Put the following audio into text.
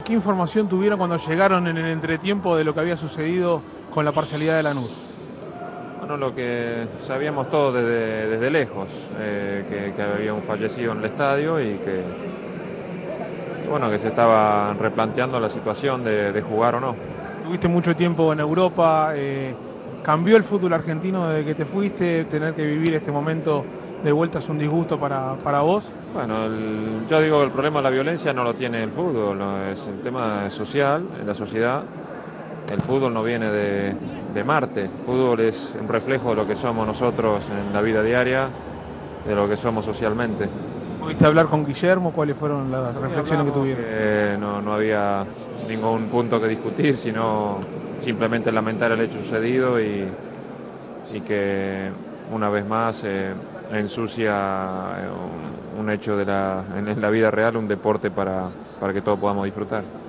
¿Qué información tuvieron cuando llegaron en el entretiempo de lo que había sucedido con la parcialidad de Lanús? Bueno, lo que sabíamos todos desde lejos, que había un fallecido en el estadio y bueno, que se estaba replanteando la situación de jugar o no. Tuviste mucho tiempo en Europa, ¿cambió el fútbol argentino desde que te fuiste? ¿Tener que vivir este momento de vuelta es un disgusto para vos? Bueno, yo digo que el problema de la violencia no lo tiene el fútbol, no, es el tema social, en la sociedad. El fútbol no viene de Marte, el fútbol es un reflejo de lo que somos nosotros en la vida diaria, de lo que somos socialmente. ¿Pudiste hablar con Guillermo? ¿Cuáles fueron las Y reflexiones que hablamos tuvieron? que no había ningún punto que discutir, sino simplemente lamentar el hecho sucedido y que una vez más ensucia un hecho en la vida real, un deporte para que todos podamos disfrutar.